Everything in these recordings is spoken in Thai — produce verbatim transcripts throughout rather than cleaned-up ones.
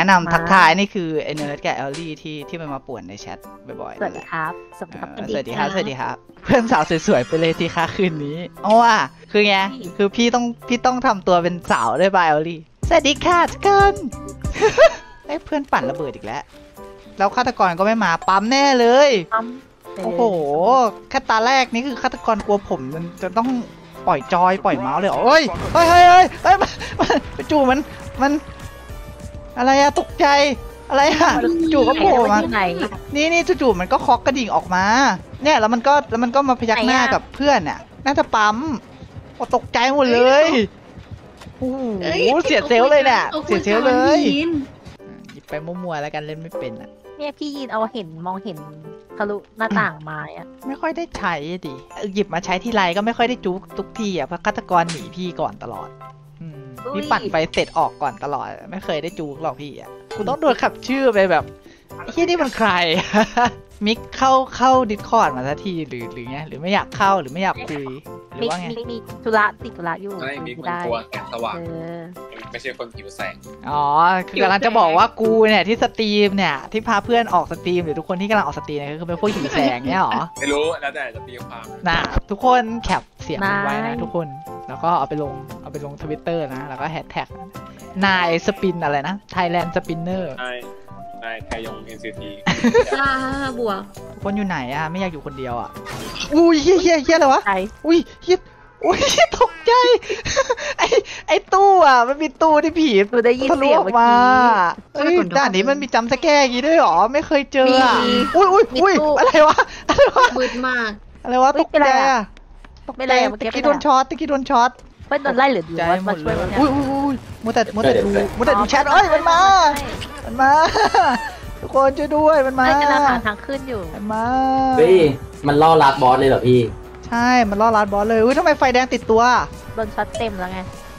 นะนำทักทายนี่คือไอเนิร์ดกับแอลลี่ที่ที่มันมาป่วนในแชทบ่อยๆสวัสดีครับสวัสดีครับสวัสดีครับสวัสดีครับเพื่อนสาวสวยๆไปเลยทีค่ะคืนนี้อ๋อว่ะคือไงคือพี่ต้องพี่ต้องทำตัวเป็นสาวด้วยป่ะแอลลี่สวัสดีค่ะทุกคนไอ้เพื่อนปั่นระเบิดอีกแล้วแล้วฆาตกรก็ไม่มาปั๊มแน่เลยโอ้โหแค่ตาแรกนี่คือฆาตกรกลัวผมมันจะต้องปล่อยจอยปล่อยเมาส์เลยเฮ้ยเฮ้ยเฮ้ยเฮ้ยเฮ้ยไปจู่มันมันอะไรอะตกใจอะไรอะจู่ก็โผล่มานี่นี่จู่ๆมันก็เคาะกระดิ่งออกมาเนี่ยแล้วมันก็แล้วมันก็มาพยักหน้ากับเพื่อนน่ะน่าจะปั๊มโอ้ตกใจหมดเลยโอ้โหเสียเซลล์เลยเนี่ยเสียเซลล์เลยหยิบไปมั่วๆแล้วกันเล่นไม่เป็นอ่ะเนี่ยพี่ยินเอาเห็นมองเห็นทะลุหน้าต่างไม้อะไม่ค่อยได้ใช้ดิหยิบมาใช้ทีไรก็ไม่ค่อยได้จุกทุกทีอ่ะเพราะฆาตกรหนีพี่ก่อนตลอดพี่ปั่นไปเสร็จออกก่อนตลอดไม่เคยได้จูกหรอกพี่อ่ะกูต้องโดนขับชื่อไปแบบที่นี่มันใครมิกเข้าเข้าดิสคอร์ดมาสักทีหรือหรือไงหรือไม่อยากเข้าหรือไม่อยากคุยหรือว่าไงมิกมีธุระติดธุระอยู่ไม่มิกมันกลัวแสงสว่างไม่ใช่คนผิวแสงอ๋อคือกำลังจะบอกว่ากูเนี่ยที่สตรีมเนี่ยที่พาเพื่อนออกสตรีมหรือทุกคนที่กำลังออกสตรีมเนี่ยคือเป็นพวกผิวแสงเนี่ยหรอไม่รู้แล้วแต่จะตีความน่ะทุกคนแคปเสียงไว้นะทุกคนแล้วก็เอาไปลงเอาไปลงทวิตเตอร์นะแล้วก็แฮชแท็กนายสปินอะไรนะ Thailand Spinner นายนายไทยง เอ็น ซี ทีจ้าบวกทุกคนอยู่ไหนอ่ะไม่อยากอยู่คนเดียวอ่ะอุ้ยเฮี้ยเฮี้ยเฮี้ยอะไรวะอุ้ยเฮี้ยอุ้ยตกใจไอไอตู้อ่ะมันมีตู้ที่ผีทะลุออกมาเฮ้ยด้านนี้มันมีจำสแกร์อย่างงี้ด้วยหรอไม่เคยเจออ่ะอุ้ยอุ้ยอุ้ยอะไรวะอะไรวะมืดมากอะไรวะตกใจอ่ะตกใจตะกี้โดนช็อตตะกี้โดนช็อตเพื่อนโดนไล่หรือดูว่ามาช่วยอุ้ยอุ้ยอุ้ยมัวแต่มัวแต่ดูมัวแต่ดูแชทเอ้ยมันมามันมาทุกคนช่วยด้วยมันมากำลังหาทางขึ้นอยู่มันมาเฮ้ยมันล่อลัดบอสเลยเหรอพี่ใช่มันล่อลัดบอสเลยอุ้ยทำไมไฟแดงติดตัวโดนช็อตเต็มแล้วไง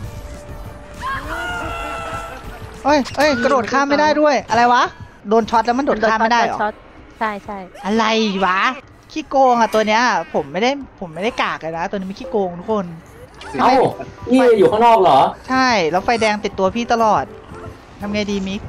เอ้ยเอ้ยกระโดดข้ามไม่ได้ด้วยอะไรวะโดนช็อตแล้วมันโดดข้ามไม่ได้หรอใช่ใช่อะไรวะขี้โกงอ่ะตัวเนี้ยผมไม่ได้ผมไม่ได้กากเลยนะตัวนี้ไม่ขี้โกงทุกคนเอ้าพี่อยู่ข้างนอกเหรอใช่แล้วไฟแดงติดตัวพี่ตลอดทำไงดีมิก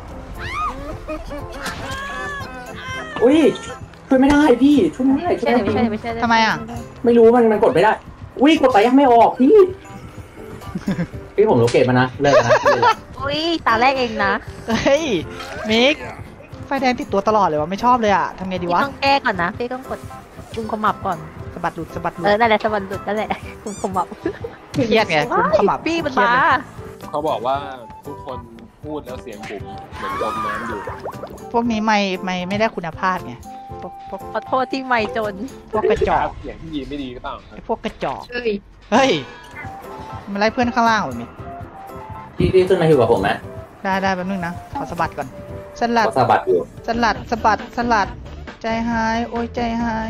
อุ้ยช่วยไม่ได้พี่ช่วยไม่ได้ช่วยไม่ได้ไม่ใช่ทำไมอ่ะไม่รู้มันมันกดไม่ได้อุ้ยกดไปยังไม่ออกพี่พี่ผมโลเกตมานะเลิกนะอุ้ยตาแรกเองนะเฮ้ยมิกไฟแดงติดตัวตลอดเลยวะไม่ชอบเลยอ่ะทำไงดีวะต้องแก้ก่อนนะพี่ต้องกดกุมขมับก่อนสะบัดหลุดสะบัดหลุดเออนั่นแหละสะบัดหลุดนั่นแหละกุมขมับเครียดไงกุมขมับพี่มันมาเขาบอกว่าทุกคนพูดแล้วเสียงบุ๋มเหมือนจมน้ำอยู่พวกนี้ไม่ไม่ไม่ได้คุณภาพไงพวกพวกขอโทษที่ไม่จนพวกกระจอกเสียงที่ยีไม่ดีหรือเปล่าพวกกระจอกเฮ้ยเฮ้ยมาไล่เพื่อนข้างล่างแบบนี้พี่พี่ขึ้นมาอยู่กับผมไหมได้ได้แป๊บนึงนะขอสะบัดก่อนสลัดสะบัดอยู่สลัดสะบัดสลัดใจหายโอ้ยใจหาย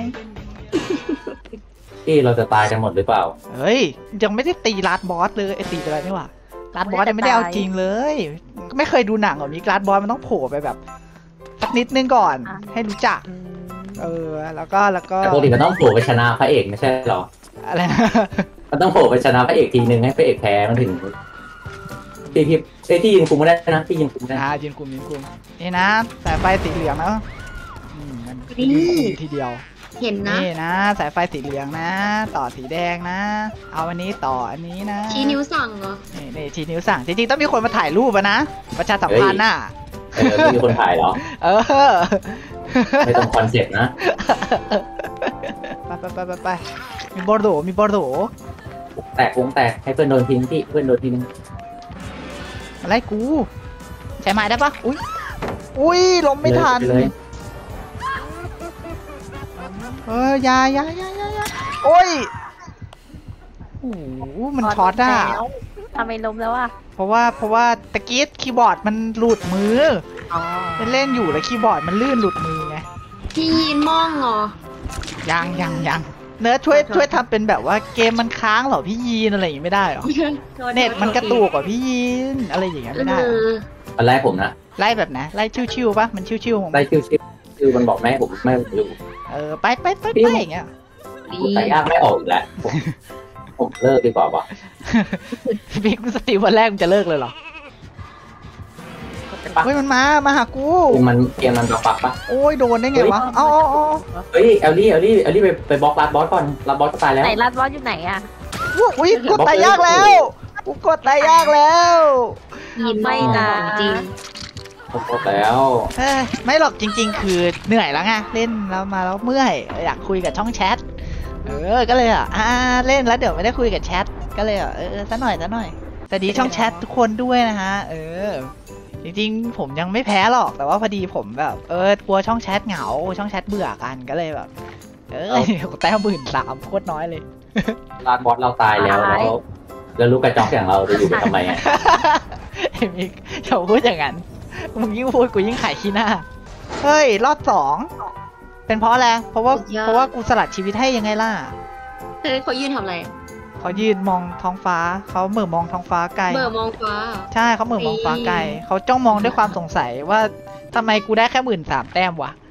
พี่เราจะตายกันหมดหรือเปล่าเฮ้ยยังไม่ได้ตีลาดบอสเลยไอตีอะไรนี่หว่าลาดบอสยังไม่ได้เอาจริงเลยไม่เคยดูหนังหรอมีลาดบอสมันต้องโผล่ไปแบบสักนิดนึงก่อนให้รู้จักเออแล้วก็แล้วก็แต่ปกติมันต้องโผล่ไปชนะพระเอกไม่ใช่หรออะไรมันต้องโผล่ไปชนะพระเอกทีนึงให้พระเอกแพ้มันถึงพี่พี่ไอ้ที่ยิงคุมไม่ได้นะที่ยิงคุมได้อ่ายิงคุมยิงคุมนี่นะสายไฟสีเหลืองนะนี่ทีเดียวเห็นนะนี่นะสายไฟสีเหลืองนะต่อสีแดงนะเอาอันนี้ต่ออันนี้นะชี้นิ้วสั่งเหรอนี่นี่ชี้นิ้วสั่งจริงๆต้องมีคนมาถ่ายรูปนะประชาสัมพันธ์น่ะเออไม่มีคนถ่ายหรอเออไม่ต้องคอนเซ็ปต์นะไปไปไปไปไปมีบอร์โดมีบอร์โดแตกวงแตกให้เพื่อนโดนทิ้งที่เพื่อนโดนทิ้งอะไรกูใช้ไม้ได้ปะอุ้ยอุ้ยล้มไม่ทันเออยายายายายาโอ้ยโอ้โหมันช็อตอ่ะทำไมล้มแล้วอ่ะเพราะว่าเพราะว่าตะกี้คีย์บอร์ดมันหลุดมือเล่นอยู่แล้วคีย์บอร์ดมันลื่นหลุดมือไงพี่ยีนมองเหรอยังยังยังเนื้อช่วยช่วยทำเป็นแบบว่าเกมมันค้างเหรอพี่ยีนอะไรอย่างงี้ไม่ได้หรอเน็ตมันกระตุกอ่ะพี่ยีนอะไรอย่างเงี้ยไม่ได้มันไล่ผมนะไล่แบบไหนไล่ชิวๆปะมันชิวๆไล่ชิวๆคือมันบอกแม่ผมไม่รู้เออไปไปไปไปอย่างเงี้ยใส่ยากไม่ออกอีกแล้วผมเลิกดีกว่าป่ะพี่กูสตรีมวันแรกมันจะเลิกเลยเหรอใช่ปะเฮ้ยมันมามาหากูเกมมันเกมมันปักปะโอ้ยโดนได้ไงวะเอาเอาเอาเฮ้ยเอลลี่เอลลี่เอลลี่ไปไปบล็อกรัดบอสก่อนรัดบอสก็ตายแล้วไหนรัดบอสอยู่ไหนอะอุ้ยกดตายยากแล้วกูกดตายยากแล้วยีนมองของจริงหมดแล้วเอ้ยไม่หรอกจริง ๆ คือเหนื่อยแล้วไงเล่นแล้วมาแล้วเมื่อยอยากคุยกับช่องแชทเออก็เลยอ่ะอ่าเล่นแล้วเดี๋ยวไม่ได้คุยกับแชทก็เลยอ่ะเออซะหน่อยซะหน่อยแต่ดีช่องแชททุกคนด้วยนะฮะเออจริงๆผมยังไม่แพ้หรอกแต่ว่าพอดีผมแบบเออกลัวช่องแชทเหงาช่องแชทเบื่อกันก็เลยแบบเออแต้มหมื่นสามโคตรน้อยเลยรัดบอสเราตายแล้วแล้วแล้วลูกกระจอกอย่างเราจะอยู่ไปทำไมอ่ะไอ้มิกอย่าพูดอย่างนั้นมึงยิ่งพูดกูยิ่งขายขี้หน้าเฮ้ยรอบสองเป็นเพราะอะไรเพราะว่าเพราะว่ากูสลัดชีวิตให้ยังไงล่ะเฮ้ยเขายืนทำอะไรเขายืนมองท้องฟ้าเขาเหม่อมองท้องฟ้าไกลเบอร์มองฟ้าใช่เขาเหม่อมองฟ้าไกลเขาจ้องมองด้วยความสงสัยว่าทำไมกูได้แค่หมื่นสามแต้มวะ